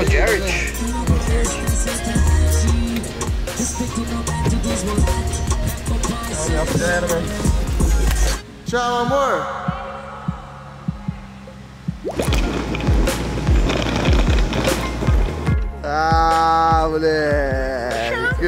o Jarrett. Tchau, amor. Ah, moleque.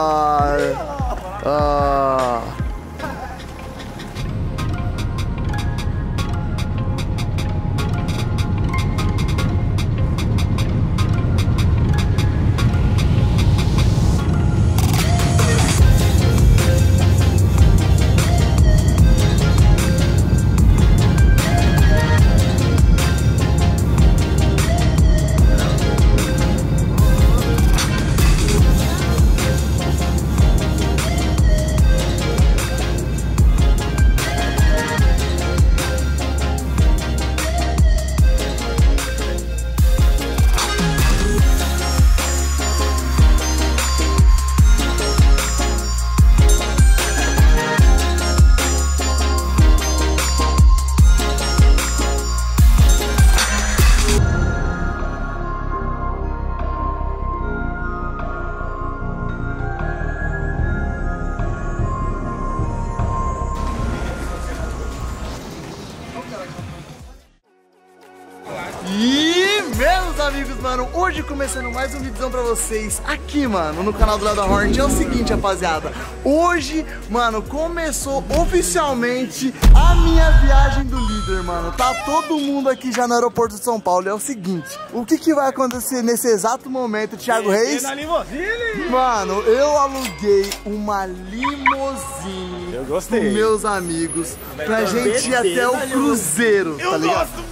E meus amigos, mano, hoje começando mais um vídeo pra vocês aqui, mano, no canal do Léo da Hornet. É o seguinte, rapaziada, hoje, mano, começou oficialmente a minha viagem do líder, mano. Tá todo mundo aqui já no aeroporto de São Paulo. É o seguinte, o que vai acontecer nesse exato momento, Thiago Reis? Na limousine. Mano, eu aluguei uma limousine. Eu gostei. Com meus amigos pra gente ir até o cruzeiro, tá ligado?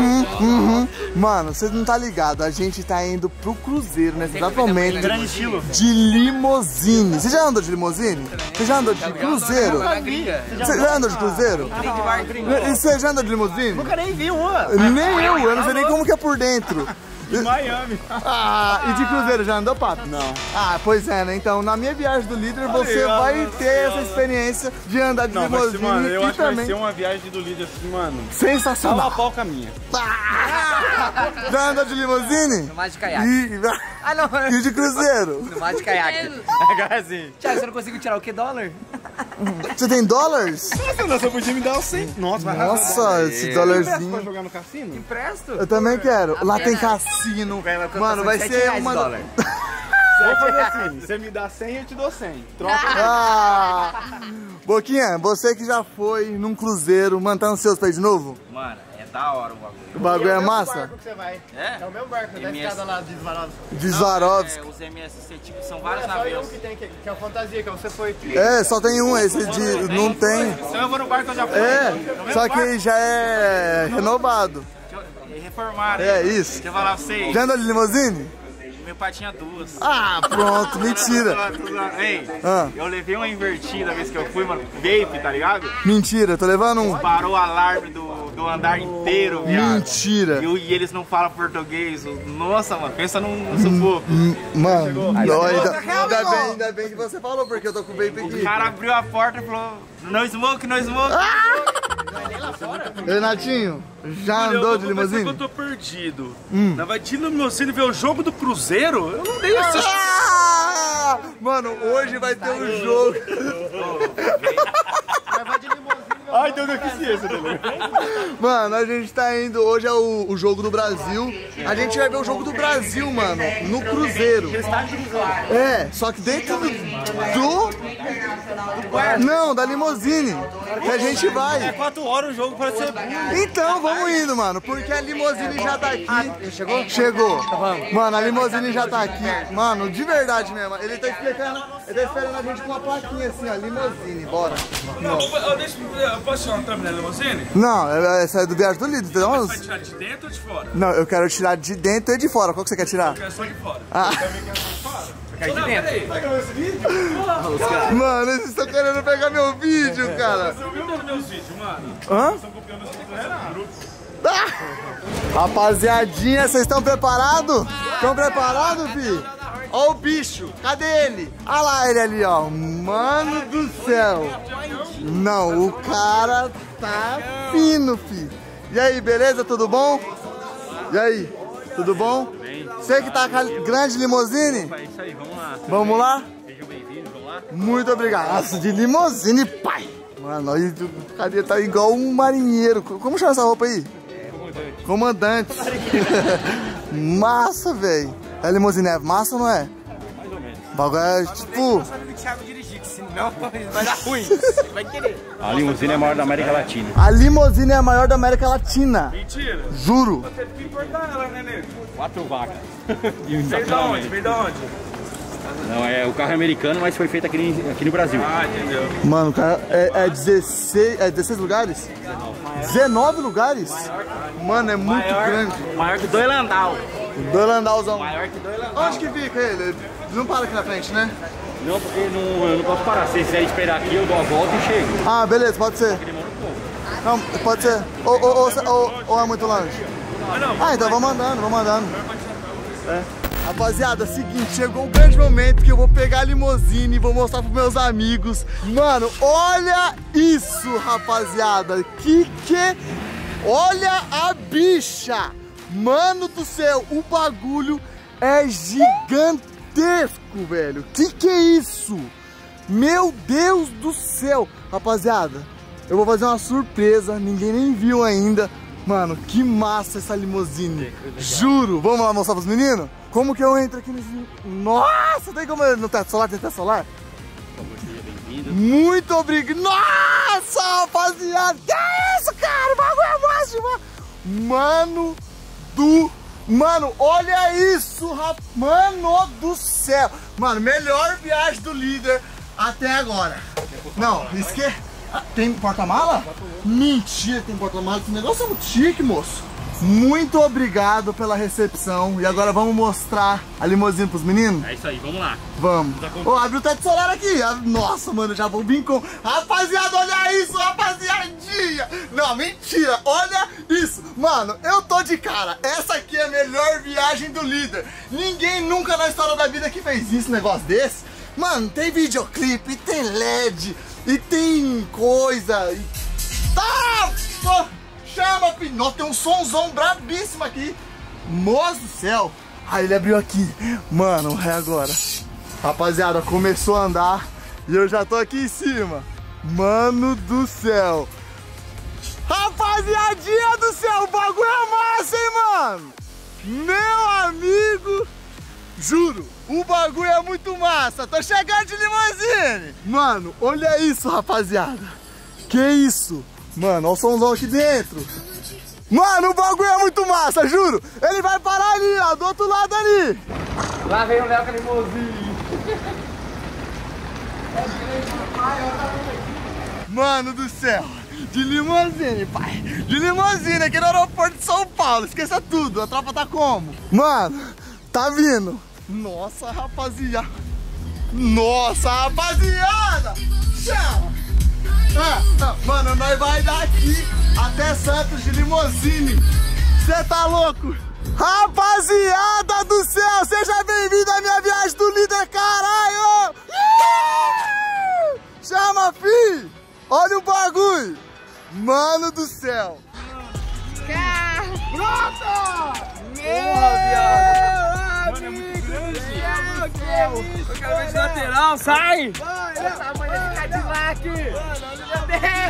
Mano, você não tá ligado, a gente tá indo pro cruzeiro nesse exato momento. Grande estilo. De limousine. Você já andou de limousine? Você já andou de cruzeiro? Você já andou de cruzeiro? E você já andou de limousine? Nunca nem vi uma. Nem eu não sei nem como que é por dentro. De Miami. Ah, e de cruzeiro já andou, papo? Não. Ah, pois é, né? Então, na minha viagem do líder, você vai ter essa experiência de andar de limousine. Mano, eu acho que também vai ser uma viagem do líder assim, mano. Sensacional. Fala a palca minha. Já andou de limousine? No mar de caiaque. Ah, não. E de cruzeiro? No mar de caiaque. Assim. Thiago, você não conseguiu tirar o que? Dólar? Você tem dólares? Nossa, você podia me dar os 100. Nossa, vai Nossa, esse pra dólarzinho. jogar no cassino? Empresto? Eu também quero. Lá tem cassino. Mano, vai ser uma... dólar. Vou fazer assim, você me dá 100, eu te dou 100. Troca. Ah! Boquinha, você que já foi num cruzeiro, mano, tá ansioso pra ir de novo? Mano, é da hora o bagulho. O bagulho é O massa? barco que você vai. É? É o mesmo barco, da escada lá de Svarovski. De Swarovski. Os MSC, tipo, são vários Só navios. um que tem, que é a fantasia, que você foi. É, só tem um, esse de... não tem. Então eu vou no barco que eu já fui. É, só que já é renovado. Reformaram. É isso. Deixa eu falar pra vocês. Já andou de limousine? Meu pai tinha duas. Ah, pronto, mentira. Ei, Ah. eu levei uma invertida a vez que eu fui, mano. Vape, tá ligado? Mentira, tô levando um. Parou o alarme do andar inteiro, viado. Mentira. E eles não falam português. Nossa, mano, pensa num sufoco. Mano, ainda bem que você falou, porque eu tô com o vape aqui. O cara abriu a porta e falou: no smoke, no smoke. Renatinho, já andou de limousine? Eu tô perdido. Nós vai de limousine ver o jogo do Cruzeiro? Eu não dei essa. Ah! Mano, hoje vai ter um jogo. Ai, então eu quis esse, Mano, a gente tá indo, hoje é o jogo do Brasil. A gente vai ver o jogo do Brasil, mano, no Cruzeiro. É, só que dentro não, da limousine. Que a gente vai. 4 horas o jogo pode ser. Então, vamos indo, mano, porque a limousine já tá aqui. Chegou? Chegou. Mano, a limousine já tá aqui. Mano, de verdade mesmo. Ele tá explicando, ele tá esperando a gente com uma plaquinha assim, ó, limousine, bora. Eu posso tirar um thumb na limousine? Não, essa é do Viagem do Líder, entendeu? Você vai tirar de dentro ou de fora? Não, eu quero tirar de dentro e de fora. Qual que você quer tirar? Eu quero só de fora. Ah. Eu também quero só de fora. Cai de dentro. Peraí, vai gravar esse vídeo? Mano, eles estão querendo pegar meu vídeo, cara. Você ouviu nos meus vídeos, mano? Hã? Estão copiando os vídeos. Rapaziadinha, vocês estão preparados? Estão preparados, fi? Ó o bicho, cadê ele? Olha lá ele ali, ó. Mano do céu. Não, o cara tá fino, fi. E aí, beleza? Tudo bom? E aí? Tudo bom? Você que tá com a grande limousine? É isso aí, vamos lá. Vamos lá? Sejam bem-vindos, vamos lá. Muito obrigado. Nossa, de limousine, pai. Mano, olha, o cara tá igual um marinheiro. Como chama essa roupa aí? Comandante. Massa, velho. A limousine é massa ou não é? Mais ou menos. O bagulho é tipo... Senão vai dar ruim. Vai querer. A limusine é a maior da América Latina. A limousine é a maior da América Latina. Mentira. Juro. Teve que importar ela, né, nego? 4 vacas. Veio da onde? Veio da onde? Não, é o carro é americano, mas foi feito aqui no Brasil. Ah, entendeu. Mano, cara, é 16 lugares? 19 lugares? Mano, é muito grande. Maior que dois Landau. Do Landalzão. Maior que dois Landau. Onde que fica ele? Não para aqui na frente, né? Não, porque eu não posso parar. Se vocês quiserem esperar aqui, eu dou a volta e chego. Ah, beleza, pode ser. Não, pode ser. Ou é muito longe? Ah, então vamos andando. É. Rapaziada, seguinte, chegou um grande momento que eu vou pegar a limousine e vou mostrar pros meus amigos. Mano, olha isso, rapaziada. Olha a bicha. Mano do céu, o bagulho é gigantesco, velho. Que é isso? Meu Deus do céu. Rapaziada, eu vou fazer uma surpresa, ninguém nem viu ainda. Mano, que massa essa limousine. Juro. Vamos lá mostrar pros meninos? Como que eu entro aqui nesse... Nossa, tem como no teto solar? Tem teto solar? Muito obrigado. Nossa, rapaziada. Que é isso, cara? O bagulho é máximo. Mano, olha isso, mano do céu. Mano, melhor viagem do líder até agora. Não, isso que... Tem porta-mala? Mentira, tem porta-mala. Esse negócio é muito chique, moço. Muito obrigado pela recepção. E agora vamos mostrar a limousine pros meninos? É isso aí, vamos lá. Vamos. Ô, abre o teto solar aqui. Nossa, mano, já vou vir com... Rapaziada, olha isso, rapaziadinha. Não, mentira, olha isso. Mano, eu tô de cara. Essa aqui é a melhor viagem do líder. Ninguém nunca na história da vida que fez isso, negócio desse. Mano, tem videoclipe, tem LED, e tem coisa. Tá! Pô, chama, filho. Nossa, tem um somzão brabíssimo aqui. Nossa do céu. Aí ele abriu aqui. Mano, é agora. Rapaziada, começou a andar e eu já tô aqui em cima. Mano do céu. Rapaziadinha do céu, o bagulho é massa, hein, mano? Meu amigo, juro, o bagulho é muito massa. Tô chegando de limousine. Mano, olha isso, rapaziada. Que isso? Mano, olha o somzão aqui dentro. Mano, o bagulho é muito massa, juro. Ele vai parar ali, ó, do outro lado ali. Lá vem o Léo com a limousine. Mano do céu, de limousine, pai. De limousine aqui no aeroporto de São Paulo. Esqueça tudo, a tropa tá como? Mano, tá vindo. Nossa, rapaziada. Nossa, rapaziada. Chama. Mano, nós vai daqui até Santos de limousine. Cê tá louco? Rapaziada do céu, seja bem-vindo à minha viagem do líder, caralho. Chama, fi. Olha o bagulho. Mano do céu. Pronto. Porra, viado. Mano, é muito grande. Eu quero ver de lateral, sai. Vai, olha o tamanho desse Cadillac. Mano,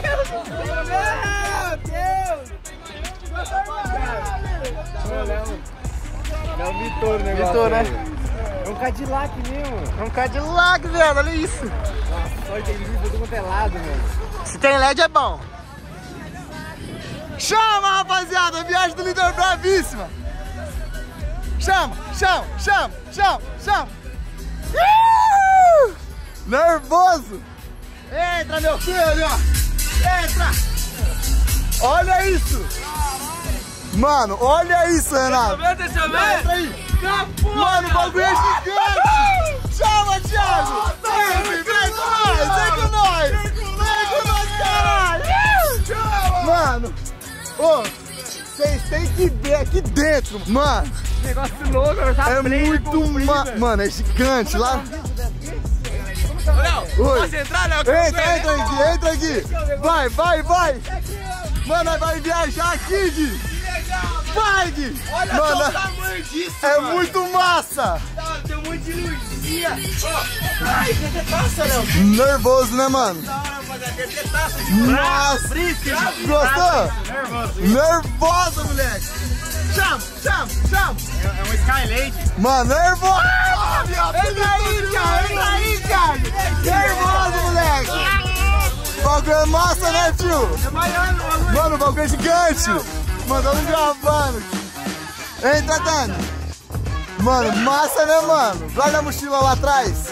meu Deus. É um Vitor o negócio. Vitor, né? É um Cadillac mesmo. É um Cadillac, velho. Olha isso. Nossa, olha, tem luz todo quanto é lado, mano. Se tem LED é bom. Chama, rapaziada. A viagem do líder bravíssima. Chama. Nervoso. Entra, meu filho, ó. Entra. Olha isso. Mano, olha isso, Renato. Deixa eu ver. Entra aí. Mano, o bagulho é gigante. Chama, Thiago. Vem com nós. Vem com nós, caralho. Mano, ô, vocês têm que ver aqui dentro, mano. Negócio louco, tá É muito mano, é gigante lá. Léo, Oi. posso entrar, Léo? Entra aqui. Vai. Mano, nós vai viajar aqui, Gui. Vai, Gui! Olha Mano, só o tamanho disso, é mano. muito massa! Tem um monte de luzinha. Ó. Ai, o que passa, Léo? Nervoso, né, mano? Da hora, rapaziada. Tem taça de Nossa! Gostou? Nervoso, moleque! Chama! É um Skylake. Mano, nervoso! Entra aí, cara! Nervoso, moleque! O bagulho é massa, né, tio? É maior, mano. Mano, o bagulho é gigante! Mandando gravando! Entra, Dani! Mano, massa, né, mano? Guarda a mochila lá atrás!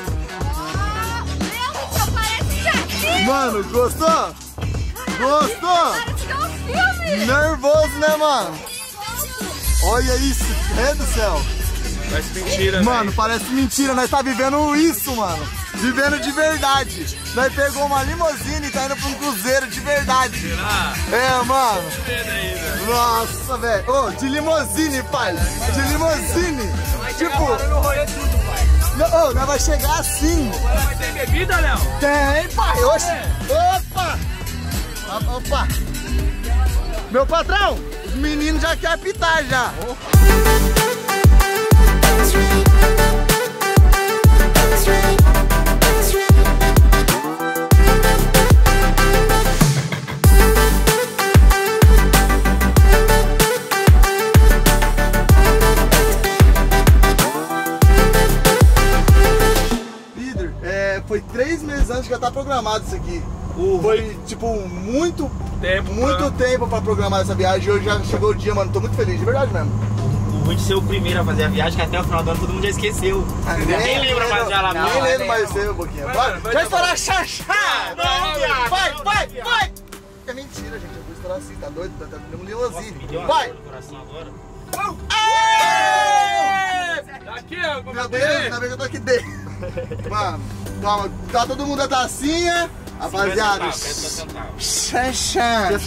Meu, parece jardim! Mano, gostou? Gostou? Parece que é um filme! Nervoso, né, mano? Olha isso, é do céu! Parece mentira, Mano, parece mentira, nós tá vivendo isso, mano. Vivendo de verdade. Nós pegou uma limusine e tá indo pra um cruzeiro de verdade. Será? É, mano. Aí, velho. Nossa, velho. Ô, de limusine, pai. De limusine. Tipo, ô, nós vai chegar assim. Vai ter bebida, Léo? Tem, pai. Oxe. Opa. Opa. Meu patrão, os meninos já querem apitar já. Líder, foi 3 meses antes que já tá programado isso aqui. Foi, tipo, muito tempo pra programar essa viagem e hoje já chegou o dia, mano. Tô muito feliz, de verdade mesmo. O ruim de ser o primeiro a fazer a viagem, que até o final do ano todo mundo já esqueceu. Ninguém lembra mais de Alagoas. Nem lembro mais de ser, Boquinha. Vai estourar xaxá! Vai! É mentira, gente. Eu vou estourar assim, tá doido? Tá tendo um limusine. Vai! Daqui, ó. Meu Deus, ainda bem que eu tô aqui dentro. Mano, calma. Tá todo mundo a tacinha. Rapaziada, xanxã.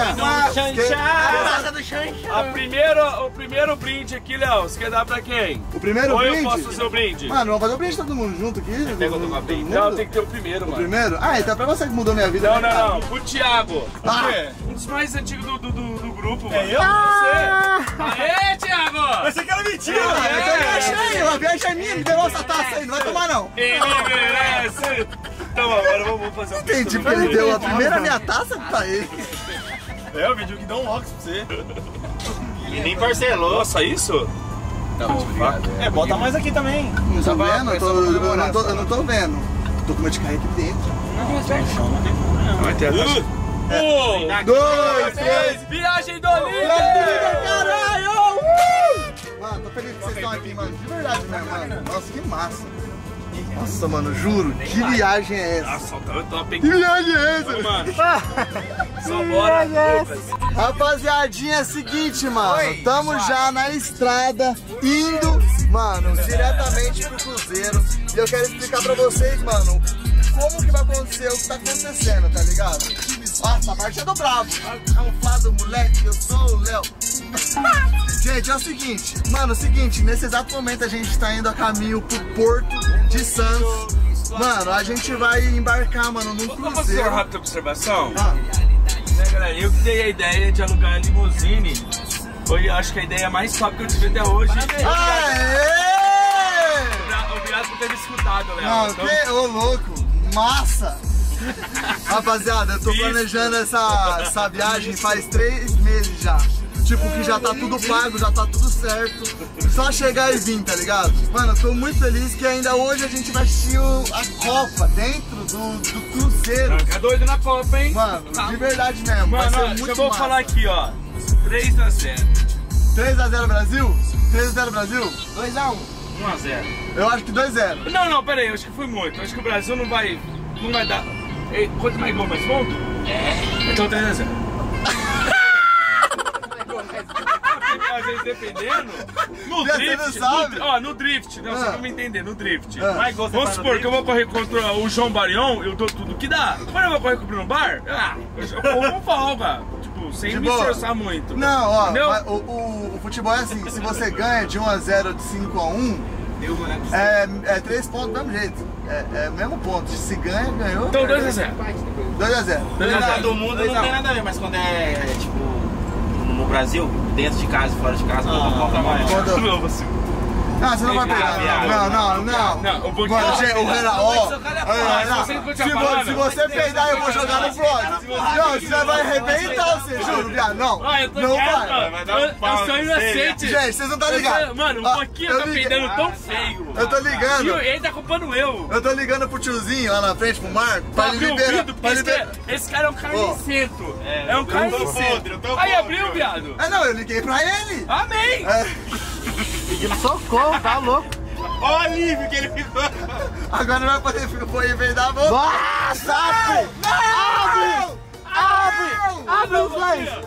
O primeiro brinde aqui, Léo, você quer dar pra quem? O primeiro Ou brinde? eu posso fazer o brinde? Mano, vamos fazer o brinde todo mundo junto aqui? Pega o do brinde. Não, tem que ter o primeiro, mano. Primeiro? Ah, então é pra você que mudou minha vida. Não. O Thiago. Ah. Um dos mais antigos do grupo, mano. É eu? Você. Aê, Thiago! Você que era mentira! Eu achei, a viagem é minha, me deu essa taça aí, não vai tomar não. Ele merece! Então agora vamos fazer um brinde. Entendi, porque ele deu a primeira minha taça pra ele. É, eu pedi que dá um óculos pra você. E nem parcelou. Nossa, isso? É, bota mais aqui também. Não tô vendo? Eu não tô vendo. Tô com medo de cair aqui dentro. Vai ter até... 1, 2, 3, viagem do líder! Caralho! Mano, tô feliz que vocês estão aqui, mano. De verdade mesmo, mano. Nossa, que massa. Nossa, mano, juro. Que viagem é essa? Nossa, eu tô Que viagem é essa? mano. Só bora, Lucas. Rapaziadinha, é o seguinte, mano. Tamo já na estrada, indo, mano, diretamente pro cruzeiro. E eu quero explicar pra vocês, mano, como que vai acontecer o que tá acontecendo, tá ligado? Nossa, a parte é do bravo. Camuflado, moleque, eu sou o Léo. Gente, é o seguinte, mano, nesse exato momento a gente tá indo a caminho pro Porto de Santos. Mano, a gente vai embarcar, mano, num Vamos fazer uma cruzeiro. rápida observação? Ah, Né, galera, eu que dei a ideia de alugar a limusine. Foi, acho que a ideia mais top que eu tive até hoje. aê! Obrigado por ter me escutado, Léo. Não, Então, que ô louco, massa! Rapaziada, eu tô planejando essa viagem faz 3 meses já. Tipo, que já tá tudo pago, já tá tudo certo. Só chegar e vir, tá ligado? Mano, eu tô muito feliz que ainda hoje a gente vai assistir a Copa dentro do cruzeiro. Fica doido na Copa, hein? Mano, de verdade mesmo, vai Mano, ser ó, muito eu vou massa. falar aqui, ó. 3-0. 3x0 Brasil? 3x0 Brasil? 2x1. 1-0. Eu acho que 2x0. Não, pera aí, eu acho que foi muito. Eu acho que o Brasil não vai dar. Ei, quanto mais gol, mais ponto? É. Então 3-0. Às vezes dependendo. No Já drift. você não sabe. No drift. Não, você vai me entender, no drift. Ah. Vamos supor que eu vou correr contra o João Barion, eu dou tudo que dá. Quando eu vou correr com o Bruno Bar, eu corro com folga. Tipo, sem De me boa. esforçar muito. Não, ó, Entendeu? mas o futebol é assim, se você ganha de 1x0 de 5x1, é 3 pontos do mesmo jeito. É o mesmo ponto. Se ganha, ganhou. Então 2-0. 2x0. Todo mundo não tem nada a ver, mas quando é tipo Brasil, dentro de casa e fora de casa, não compra mais. Não, você. Não, você não vai pegar. Não. O pouquinho. Mano, o Renan, ó. Se você peidar, eu vou jogar no vlog. Não, você vai arrebentar você, juro, viado. Não. Não vai. Eu sou inocente. Gente, vocês não estão ligados. Mano, um pouquinho tá peidando tão feio. Eu tô ligando. E ele tá culpando eu. Eu tô ligando pro tiozinho lá na frente, pro Marco, pra ele liberar. Esse cara é um carnicento. É um carnicento. Aí abriu, viado. Não, eu liguei pra ele. Amém. Pedindo socorro, tá louco. Olha o alívio que ele ficou. Agora não vai poder peidar a boca. Nossa, abre o flash.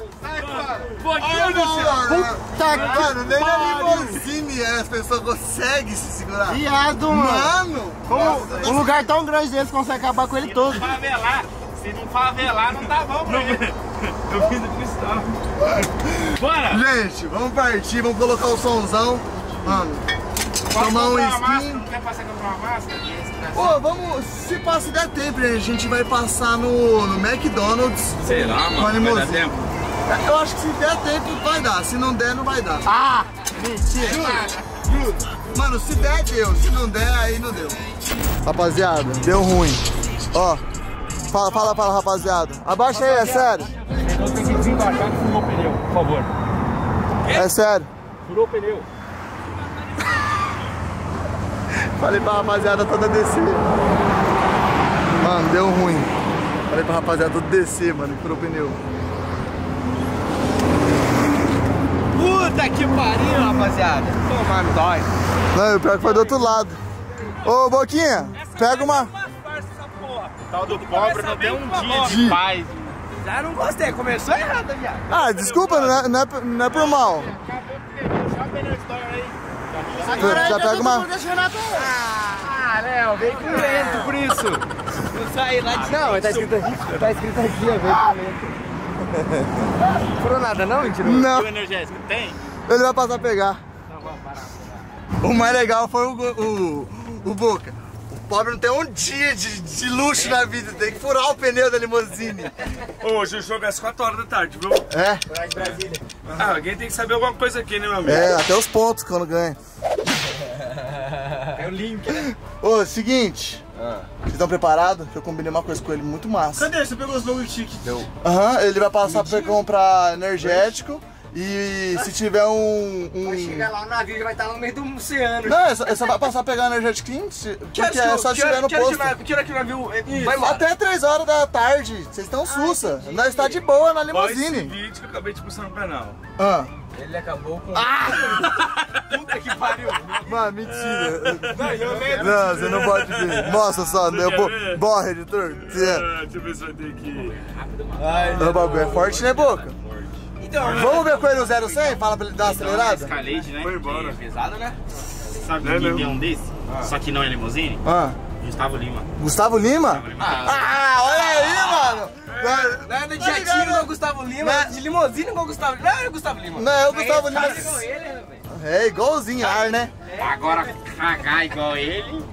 Mano, nem na limousine as pessoas conseguem se segurar. Viado, mano. Como um lugar tão grande desse consegue acabar com ele todo. Favelar. Se não favelar, não tá bom pra ele. Eu vim do cristal. Bora! Gente, vamos partir, vamos colocar o somzão. Mano, tomar um skin. Não quer passar comprar uma máscara? Pô, vamos, se passa der tempo, a gente vai passar no McDonald's. Será, mano? Com a Vai dar limousine. tempo? Eu acho que se der tempo vai dar, se não der, não vai dar. Ah, mentira. Juro. Mano, se der, deu. Se não der, aí não deu. Rapaziada, deu ruim. Ó, fala, rapaziada. Abaixa aí, é sério. Então tem que desembaixar que furou o pneu, por favor. É sério. Furou o pneu. Falei pra rapaziada toda descer. Mano, deu ruim. Falei pra rapaziada toda descer, mano, e furou o pneu. Puta que pariu, rapaziada. Toma, me dói. Não, o pior que foi do outro lado. Ô, Boquinha, pega uma... O tal do pobre não tem um dia de paz. Já não gostei, começou errado, viado. Ah, desculpa, não é por mal. Já pega uma... Ah, Léo, veio com lento por isso. Não saí lá de... Não, tá escrito aqui, ó, veio com lento. Não furou nada não, mentiroso? Não. E o energético tem? Ele vai passar a pegar. O mais legal foi o Boca. O pobre não tem um dia de luxo na vida, tem que furar o pneu da limousine. Hoje o jogo é às 4 horas da tarde, viu? É? Ah, alguém tem que saber alguma coisa aqui, né, meu amigo? É, até os pontos quando ganha. É o link, né? Ô, seguinte. Vocês estão preparados? Que eu combinei uma coisa com ele muito massa. Cadê? Você pegou os logo chique? Aham, ele vai passar pra comprar energético. E se tiver Vai chegar lá, o navio vai estar no meio do oceano. Não, é só vai passar a pegar energético quente, porque é só estiver no posto. Que hora que o navio vai embora? Até 3 horas da tarde, vocês estão sussa. Nós está de boa na Olha esse limousine. vídeo que eu acabei de postar no canal. Ele acabou com... Puta que pariu. Mano, mentira. Não, você não pode ver. Mostra só, borra, editor. Deixa eu ver se vai ter aqui. O bagulho é forte, né, Boca? Vamos ver com ele o 0-100? Fala pra ele dar uma acelerada? Escalade, né? Foi embora. É pesado, né? Sabe quem tem um desse? Só que não é limousine? Gustavo Lima. Gustavo Lima? Olha aí, mano! Não é de jatinho igual o Gustavo Lima, é de limousine igual o Gustavo Lima. Não é o Gustavo Lima. Não, é o Gustavo Lima. Igual ele, né, velho? É igualzinho ar, né? Agora cagar igual ele.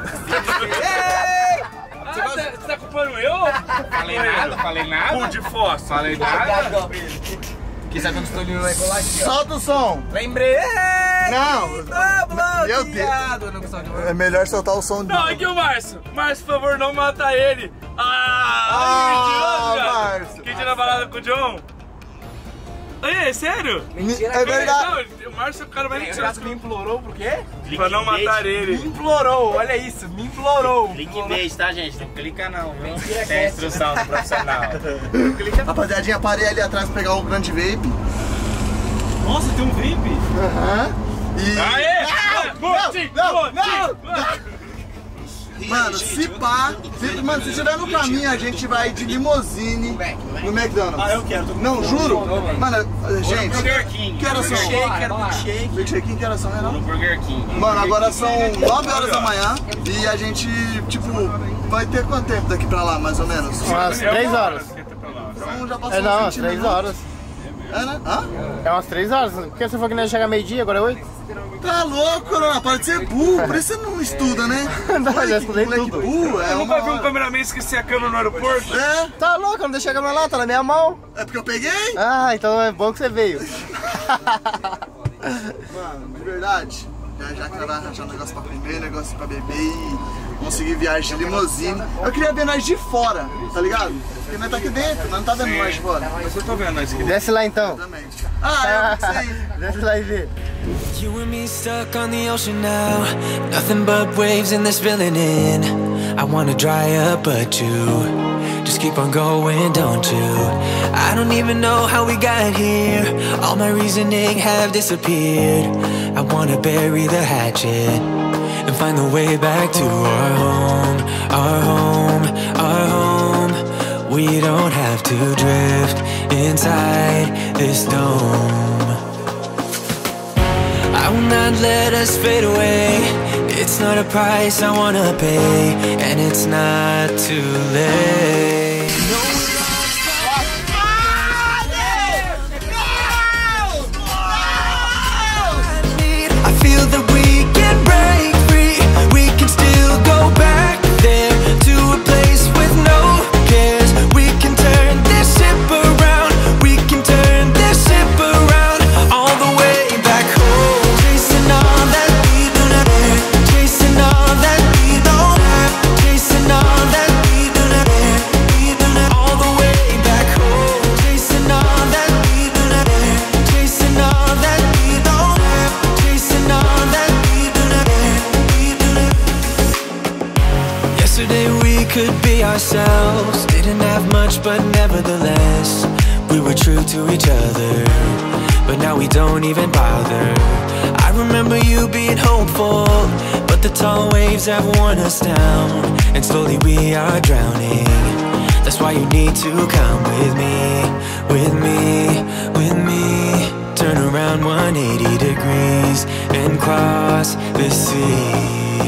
Você tá culpando eu? Falei nada. Cu de fósforo. Falei nada. Quem sabe onde estou indo vai colar aqui, ó. Solta o som! Lembrei! Não! Meu Deus! Não gostava de É melhor soltar o som de... Não, aqui o Márcio. Márcio, por favor, não mata ele. Márcio. Quem tinha na balada com o John? É sério? É verdade. Não, o Márcio é o cara mais O mentiroso. gato me implorou por quê? Pra não matar ele. Me implorou, olha isso, me implorou. Clickbait, tá, gente? Não clica não, viu? Tem a instrução do profissional. Rapaziadinha, parei ali atrás pra pegar o grande vape. Nossa, tem um vape? E... Aê! Não! Mano, se pá... Mano, se estiver no caminho, a gente vai de limousine no McDonald's. Eu quero. Não, juro. Mano, gente... Burger King. Que horas são? Milkshake. Milkshake, que horas são, No Renan? Burger King. Mano, agora são 9 horas da manhã e a gente, tipo, vai ter quanto tempo daqui pra lá, mais ou menos? Umas 3 horas. Então já passou É, não, 20 3 minutos. horas. É, né? Hã? É umas 3 horas. Por que você falou que não ia chegar meio-dia, agora é 8? Tá louco, Corona, pode ser burro, por isso você não estuda, né? Não, já estudei moleque tudo. burro, é Eu nunca vi um uma... cameraman esquecer a câmera no aeroporto. É? Tá louco, eu não deixei a câmera lá, tá na minha mão. É porque eu peguei? Ah, então é bom que você veio. Mano, de verdade, já que ela arranjar um negócio pra comer, negócio pra beber e conseguir viagem de limusine. Eu queria ver nós de fora, tá ligado? Porque nós tá aqui dentro, nós não tá vendo nós de fora. Mas eu tô vendo nós aqui. Desce lá então. Também. Ah, eu sei. Desce lá e vê. You and me stuck on the ocean now. Nothing but waves and they're spilling in. I wanna dry up but you just keep on going, don't you? I don't even know how we got here. All my reasoning have disappeared. I wanna bury the hatchet and find the way back to our home, our home, our home. We don't have to drift inside this dome. I will not let us fade away. It's not a price I wanna pay, and it's not too late. I feel that we can break free. We can still go back there to a place with no cares. We can turn this ship around. We can turn this ship around all the way back home. Chasing all that we do not have. Chasing all that we don't have. Chasing all that we do not have. We do not all the way back home. Chasing all that we do not have. Chasing all that we don't have. Chasing all that we do not have. We do not. Yesterday we could be ourselves. Didn't have much, but nevertheless we were true to each other. But now we don't even bother. I remember you being hopeful, but the tall waves have worn us down, and slowly we are drowning. That's why you need to come with me, with me, with me. Turn around 180 degrees and cross the sea.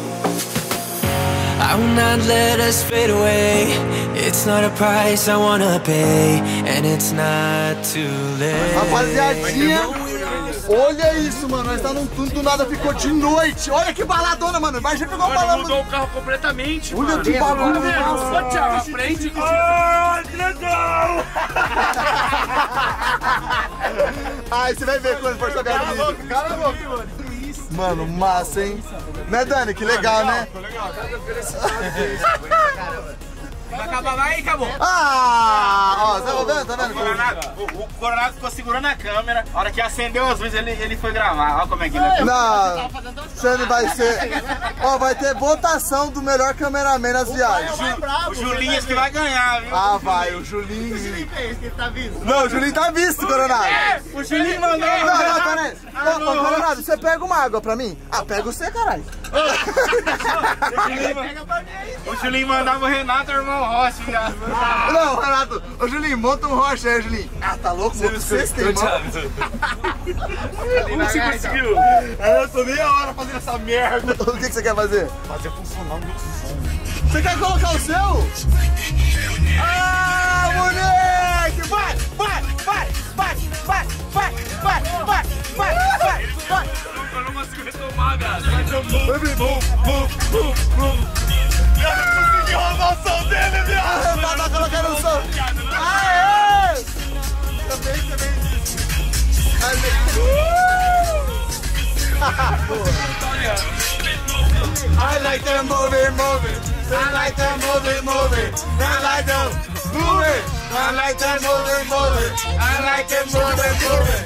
I will not let us fade away. It's not a price I wanna pay, and it's not too late. Rapaziadinha, olha isso, mano. Nós tá num túnel, do nada ficou de noite. Olha que baladona, mano. Imagina pegou um balão. Mudou o carro completamente. Olha que bagulho, mano. Ô, Thiago, a frente. Ah, que legal! Ai, você vai ver quando for jogar vídeo. Cala a boca, mano. Mano, massa, hein? Né, Dani? Que legal, né? Vai acabar, vai e acabou. Ah! Ó, tá vendo? Tá vendo? O Coronado ficou segurando a câmera. A hora que acendeu as luzes, ele foi gravar. Olha como é que ele é. Não, você não vai ser. Ó, vai ter votação do melhor cameraman nas viagens. O Julinho que vai ganhar, viu? Ah, vai, o Julinho. O Julinho tá visto? Não, o Julinho tá visto, Coronado. O Julinho mandou. Não, peraí. Ô, Coronado, você pega uma água pra mim? Ah, pega você, caralho. O Julinho mandava o Renato, irmão Rocha, já. Não, Renato. Ô, Julinho, monta um rocha aí, Julinho. Ah, tá louco? Vocês têm, mano. Como você conseguiu? Eu tô meia hora fazendo essa merda. O que você quer fazer? Fazer funcionar o meu som. Você quer colocar o seu? Ah, moleque! Vai, vai, vai, vai, vai, vai, vai, vai, vai, vai, vai. Eu não consigo retomar, cara. Vai ter um Eu não consegui roubar o som dele, viado! Eu tava colocando o som. Aê! Também. I like to move it. I like to move it. I like to move it. I like to move it. I like to move it.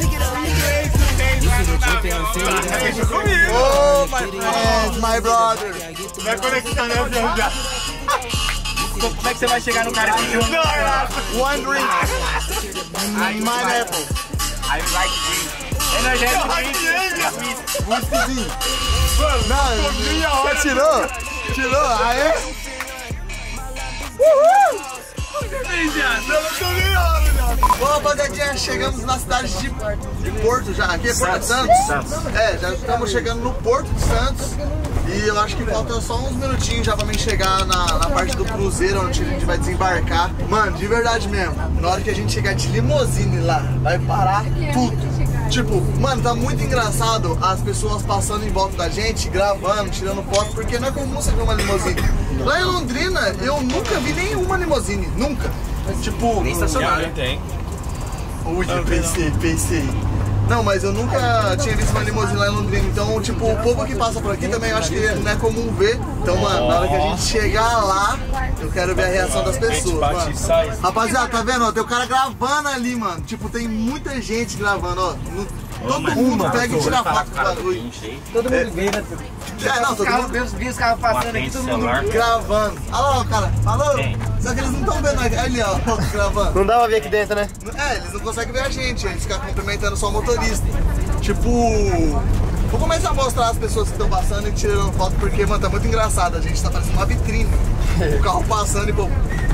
Oh, my friends, my brother. Vai conectar, né, viado? Como é que você vai chegar no cara e pedir One drink. Pineapple. I like drink. Energético drink. Whiskyzinho. Não, você tirou? Tirou? Aê? Uhul! Bom, rapaziadinha, chegamos na cidade de Porto já. Aqui é Porto de Santos. É, já estamos chegando no Porto de Santos. E eu acho que falta só uns minutinhos já pra mim chegar na parte do cruzeiro, onde a gente vai desembarcar. Mano, de verdade mesmo, na hora que a gente chegar de limousine lá, vai parar tudo. Tipo, mano, tá muito engraçado as pessoas passando em volta da gente, gravando, tirando foto, porque não é comum você ver uma limousine. Lá em Londrina, eu nunca vi nenhuma limousine, nunca. Tipo, Nem estacionário. Tem. Ui, pensei. Não, mas eu nunca tinha visto uma limousine lá em Londrina. Então, tipo, o povo que passa por aqui também eu acho que não é comum ver. Então, mano, na hora que a gente chegar lá, eu quero ver a reação das pessoas, mano. Rapaziada, tá vendo? Ó, tem o cara gravando ali, mano. Tipo, tem muita gente gravando, ó. Todo mundo pega e tira foto do bagulho. Todo mundo vê, né? Não, todo mundo Vi os carros passando aqui, todo mundo gravando. Olha lá o cara, falou? Só que eles não estão vendo ali, ó, gravando. Não dá pra ver aqui dentro, né? É, eles não conseguem ver a gente, eles ficam cumprimentando só o motorista. Tipo, vou começar a mostrar as pessoas que estão passando e tirando foto, porque, mano, tá muito engraçado. A gente tá parecendo uma vitrine. O carro passando e, pô.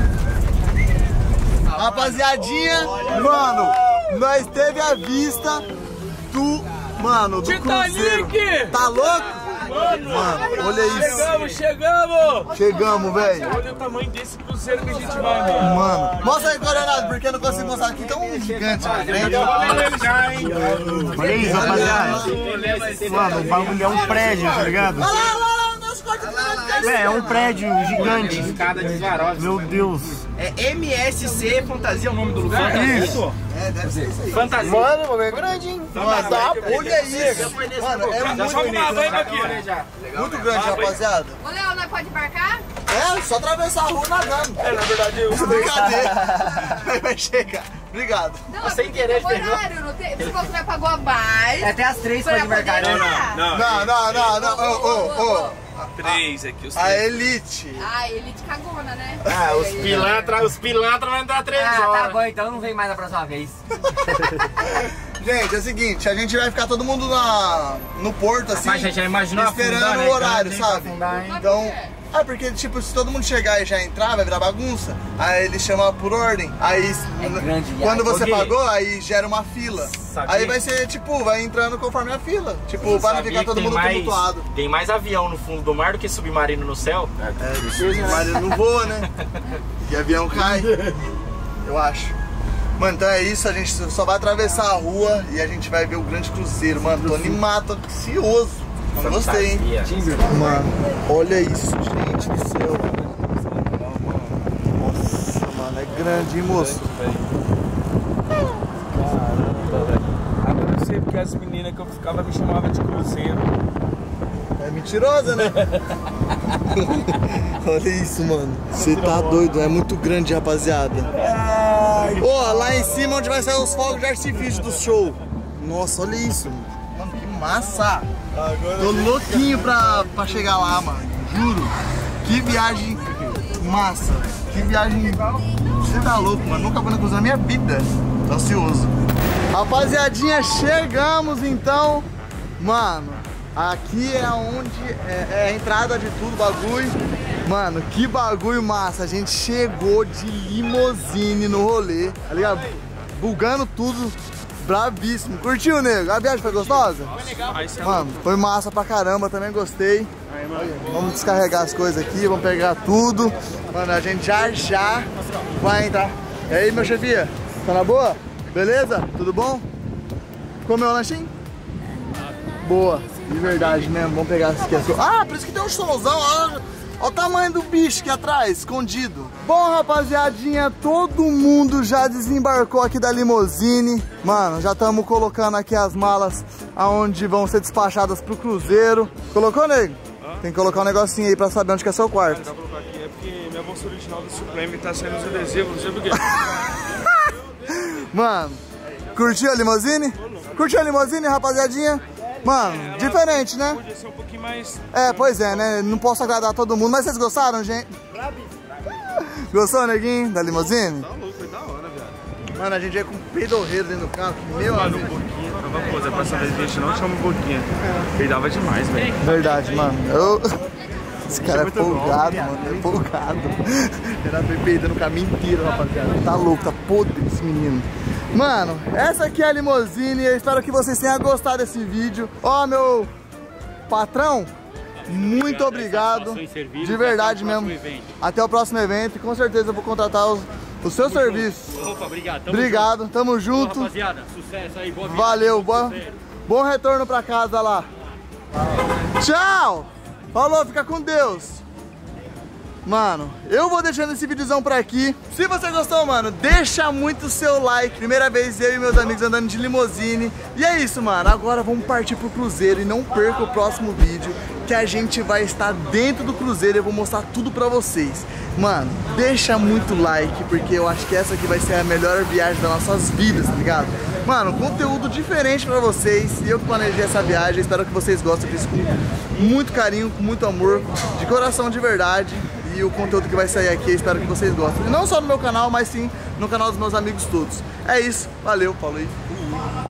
Rapaziadinha, mano, nós teve a vista do cruzeiro. Tá louco? Mano, olha isso. Chegamos, velho. Olha o tamanho desse cruzeiro que a gente vai, mano. Mano, mostra aí, Coronado, porque eu não consigo mostrar aqui tão gigante na frente. Olha isso, rapaziada. Mano, o bagulho é um prédio, tá ligado? Olha lá, nosso quarto de É um prédio gigante. Escada de Svarovski. Meu Deus. É MSC Fantasia é o nome do lugar? Isso. É, deve ser isso aí. Fantasia. Mano, é grande, hein? Mano, olha isso. Mano, é muito grande, rapaziada. Ô, Léo, nós pode embarcar? É, só atravessar a rua nadando. É, na verdade, eu... Brincadeira. Vai chegar. Obrigado. Não, Sem querer, tem horário, não tem? Você falou que nós pagou a mais. Até as 3 pode embarcar, né? Não. 3 aqui, os A Elite. Ah, elite cagona, né? Ah, os pilantra vão entrar 3 Ah, horas. tá bom, então não vem mais na próxima vez. Gente, é o seguinte, a gente vai ficar todo mundo no porto, assim, Mas a gente já imaginou esperando afundar, né? o horário, Então, sabe? afundar, hein? Então, porque, tipo, se todo mundo chegar e já entrar, vai virar bagunça. Aí ele chama por ordem. Aí, grande, quando você Gui. pagou, aí gera uma fila. Sabia? Aí vai ser, tipo, vai entrando conforme a fila. Tipo, para não ficar todo mundo tumultuado. Tem mais avião no fundo do mar do que submarino no céu? Mas ele não voa, né? E avião cai. Eu acho. Mano, então é isso, a gente só vai atravessar a rua e a gente vai ver o grande cruzeiro, mano. Tô animado, tô ansioso. Mano, gostei, hein? Mano, olha isso, gente do céu. Nossa, mano, é grande, hein, moço? Caramba, velho. Agora eu sei porque as meninas que eu ficava me chamavam de cruzeiro. É mentirosa, né? Olha isso, mano. Você tá doido, é muito grande, rapaziada. Ó, lá em cima onde vai sair os fogos de artifício do show. Nossa, olha isso. Mano, que massa. Tô louquinho pra chegar lá, mano. Juro. Que viagem massa. Que viagem... Você tá louco, mano. Nunca vou na coisa na minha vida. Tô ansioso. Rapaziadinha, chegamos então. Mano, aqui é onde é a entrada de tudo, bagulho. Mano, que bagulho massa. A gente chegou de limousine no rolê, tá ligado? Bugando tudo, bravíssimo. Curtiu, nego? A viagem foi gostosa? Foi legal. Mano, foi massa pra caramba, também gostei. Vamos descarregar as coisas aqui, vamos pegar tudo. Mano, a gente já vai entrar. E aí, meu chefia? Tá na boa? Beleza? Tudo bom? Comeu o lanchinho? Boa, de verdade mesmo. Vamos pegar esse aqui. Ah, por isso que tem um solzão. Olha o tamanho do bicho aqui atrás, escondido. Bom, rapaziadinha, todo mundo já desembarcou aqui da limousine. Mano, já estamos colocando aqui as malas aonde vão ser despachadas pro cruzeiro. Colocou, nego? Tem que colocar um negocinho aí pra saber onde que é seu quarto. Vou colocar aqui, é porque minha bolsa original do Supreme tá saindo os adesivos, não sei por quê. Mano, curtiu a limousine? Curtiu a limousine, rapaziadinha? Mano, diferente, né? Podia ser um pouquinho mais... É, pois é, né? Não posso agradar todo mundo, mas vocês gostaram, gente? Gostou, neguinho, da limousine? Tá louco, foi da hora, velho. Mano, a gente é com peidorreiro dentro do carro, que meu Mano, o amigo. Boquinha tava coisa, a próxima vez a gente não chama o Boquinha. Peidava demais, velho. Verdade, mano. Esse cara é folgado, mano, é folgado. Ele foi peidando o caminho inteiro, rapaziada. Tá louco, tá podre esse menino. Mano, essa aqui é a limousine. Eu espero que vocês tenham gostado desse vídeo. Ó, meu patrão, muito obrigado. De verdade mesmo. Até o próximo evento. E com certeza eu vou contratar o seu serviço. Opa, obrigado. Obrigado, tamo junto. Boa, rapaziada, sucesso aí, boa vida. Valeu, bom retorno pra casa lá. Tchau! Falou, fica com Deus. Mano, eu vou deixando esse videozão por aqui. Se você gostou, mano, deixa muito o seu like. Primeira vez eu e meus amigos andando de limousine. E é isso, mano, agora vamos partir pro cruzeiro. E não perca o próximo vídeo, que a gente vai estar dentro do cruzeiro. Eu vou mostrar tudo pra vocês. Mano, deixa muito like, porque eu acho que essa aqui vai ser a melhor viagem das nossas vidas, tá ligado? Mano, conteúdo diferente pra vocês. E eu que planejei essa viagem, espero que vocês gostem. Eu fiz com muito carinho, com muito amor, de coração, de verdade. E o conteúdo que vai sair aqui, eu espero que vocês gostem. E não só no meu canal, mas sim no canal dos meus amigos todos. É isso, valeu, falou aí.